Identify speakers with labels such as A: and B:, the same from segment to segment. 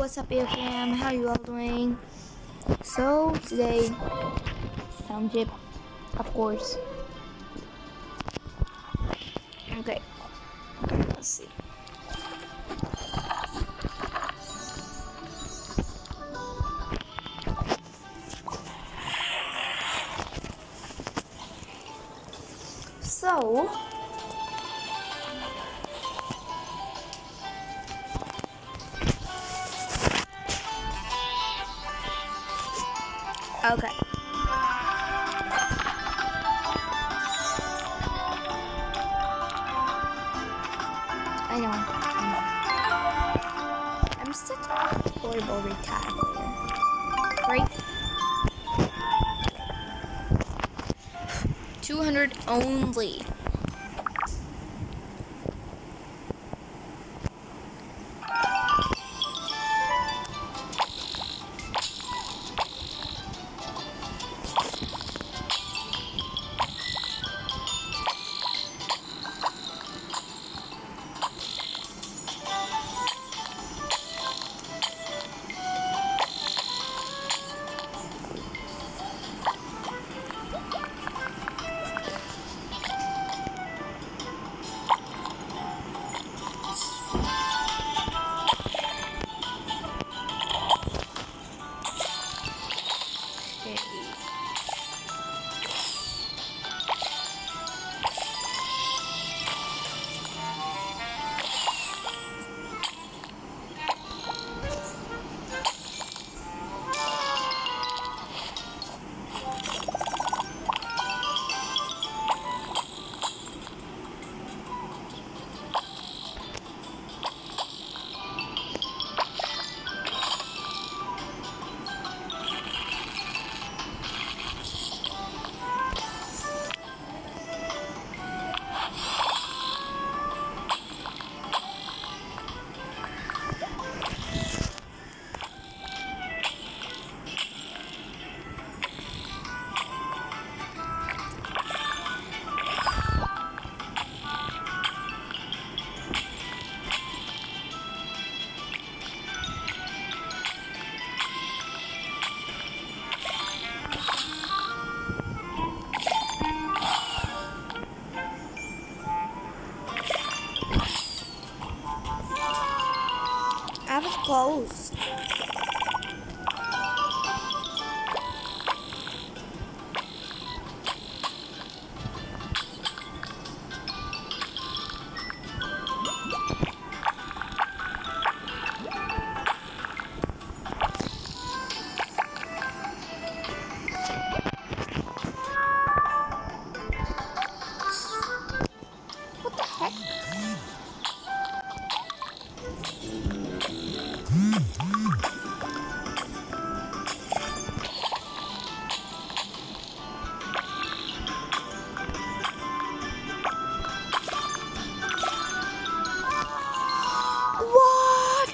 A: what's up, AFM? How are you all doing? So, today, township, of course. Okay, let's see. So, okay. I know. I'm such a horrible retaggler. Right? 200 only. I was close. What the heck? What?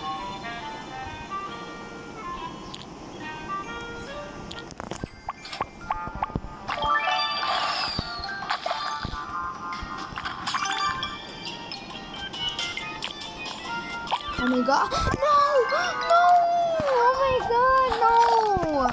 A: Oh my god. No! No! Oh my god, no!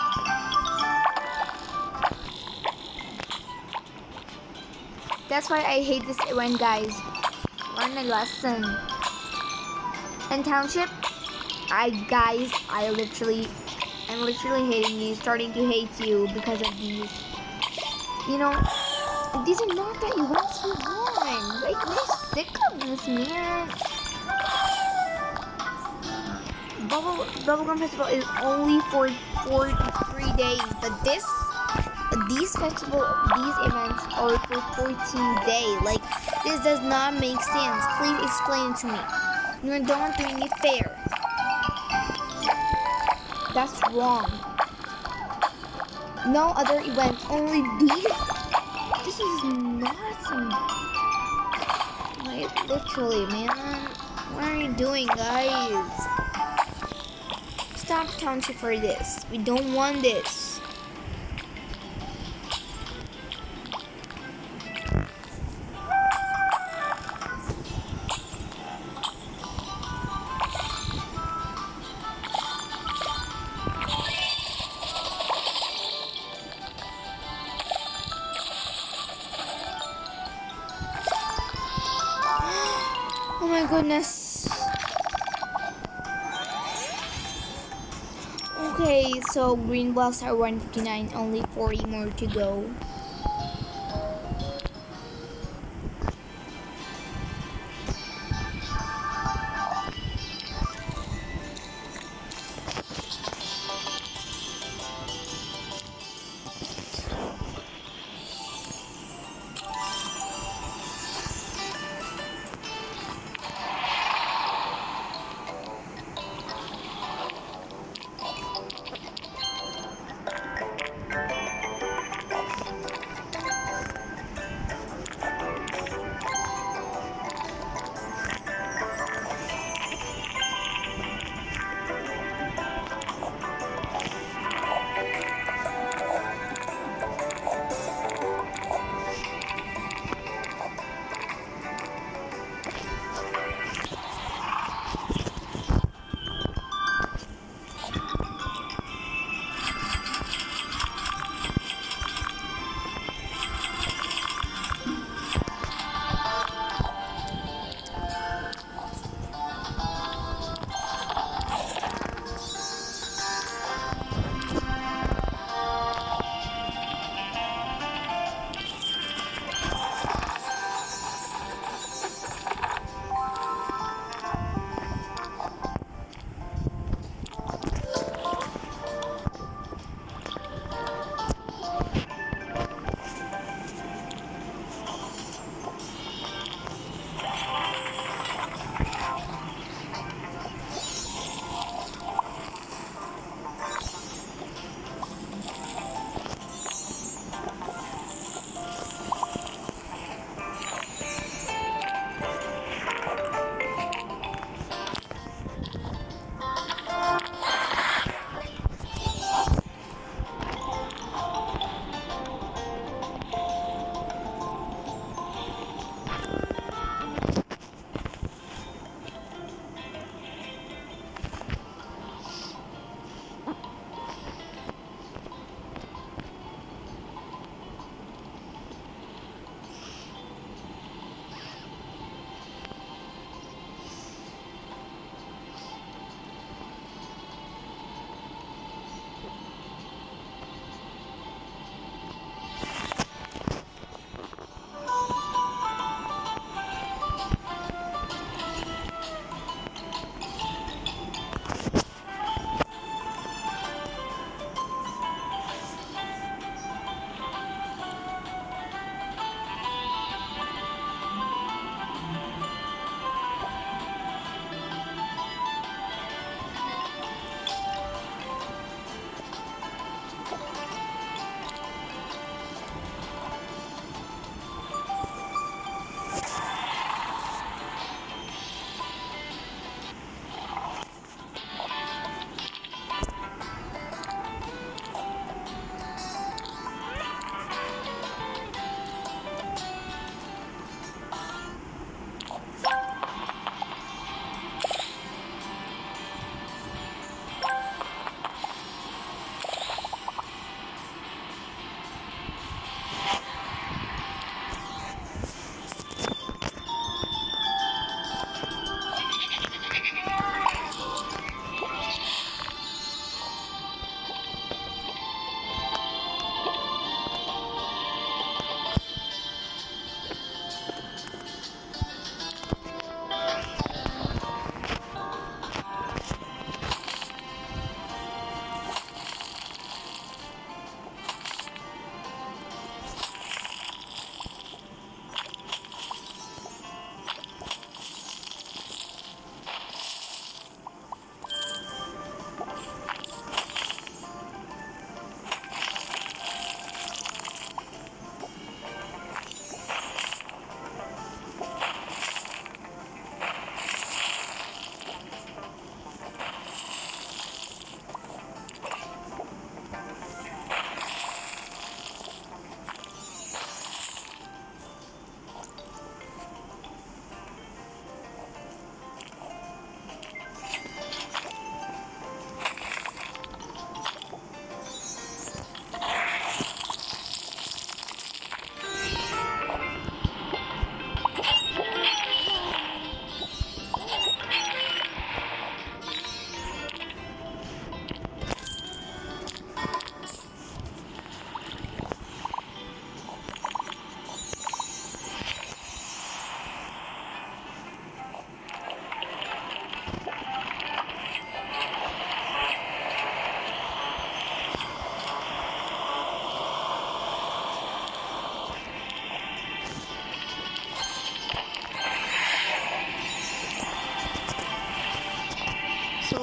A: That's why I hate this event, guys. Learn a lesson. And Township, I'm literally hating you, starting to hate you because of these. You know, these are not the events we want. Like, we're sick of this, man. Bubblegum Festival is only for 3 days, but these events are for 14 days. Like, this does not make sense. Please explain it to me. You're not doing it fair. That's wrong. No other events, only these. This is nuts. Like, literally, man. What are you doing, guys? Stop Township for this. We don't want this. Oh my goodness. Okay, so green blocks are 159, only 40 more to go.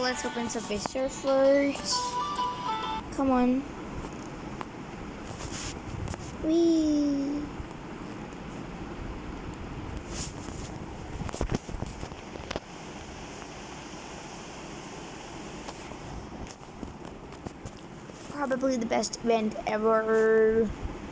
A: let's open Subway Surfers. Come on. Whee! Probably the best event ever.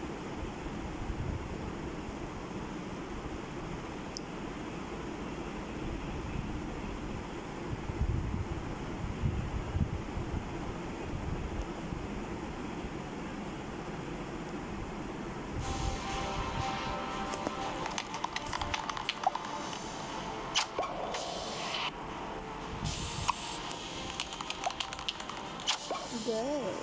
A: Good.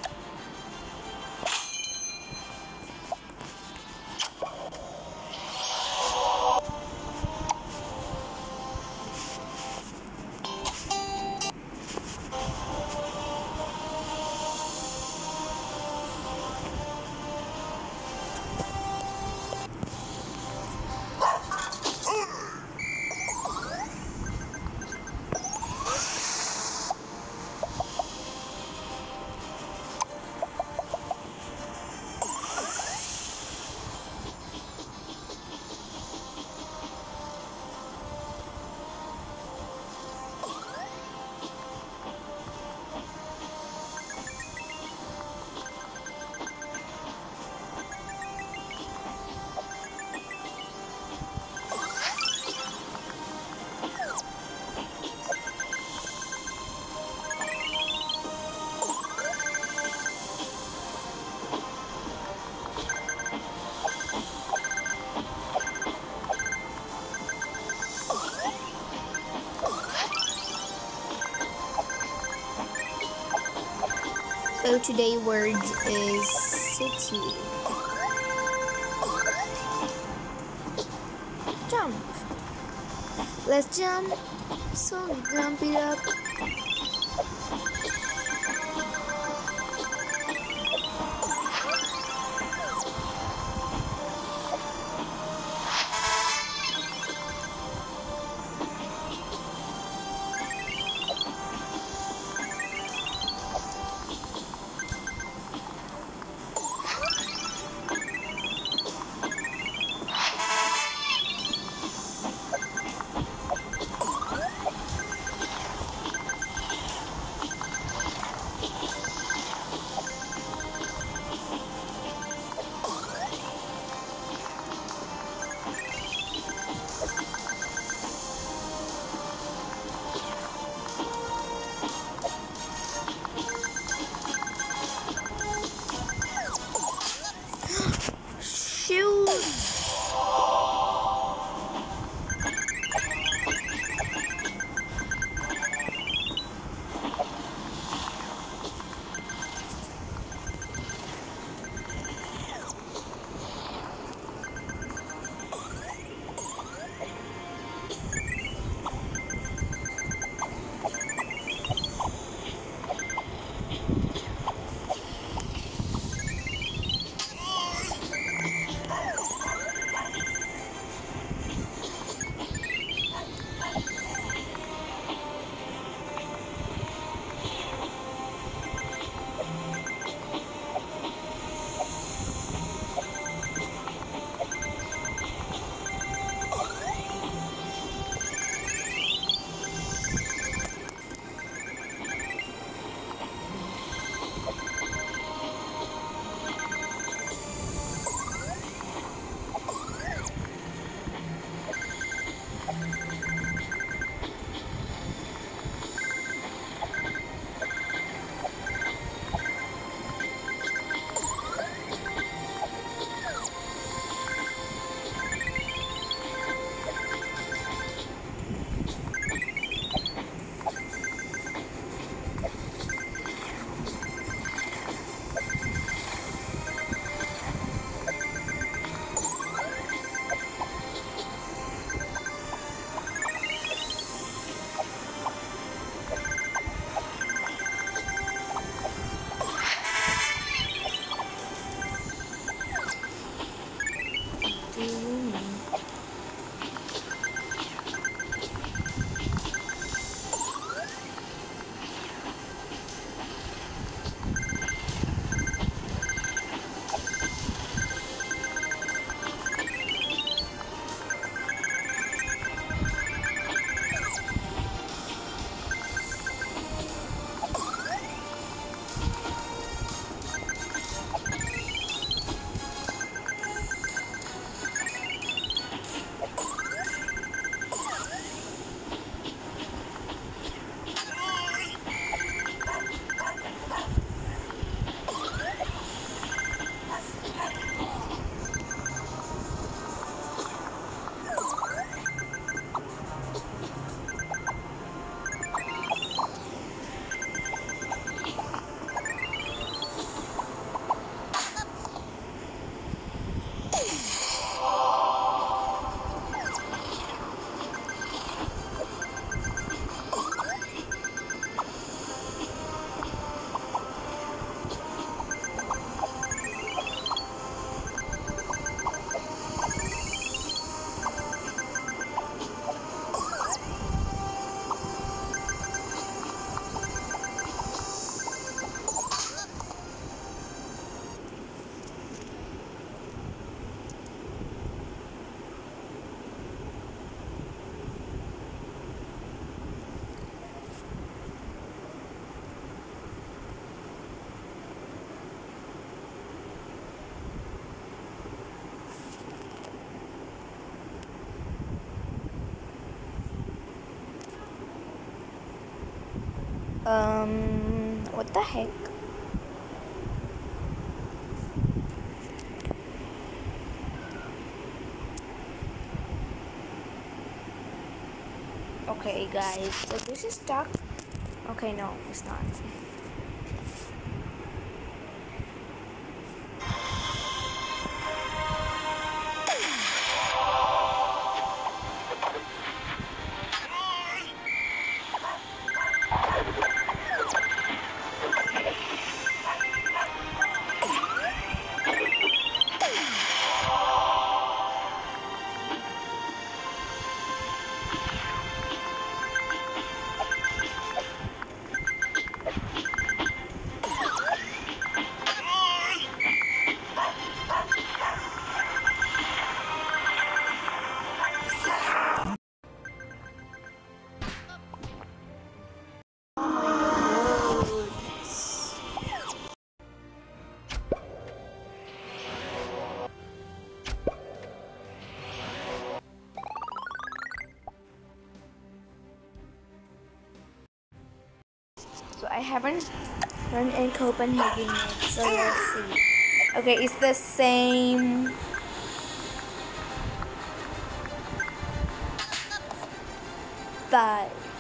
A: So today word is city. Jump. Let's jump. So jump it up. What the heck? Okay, guys, so this is stuck. Okay, no, it's not. So I haven't run in Copenhagen yet, so let's see. Okay, it's the same. But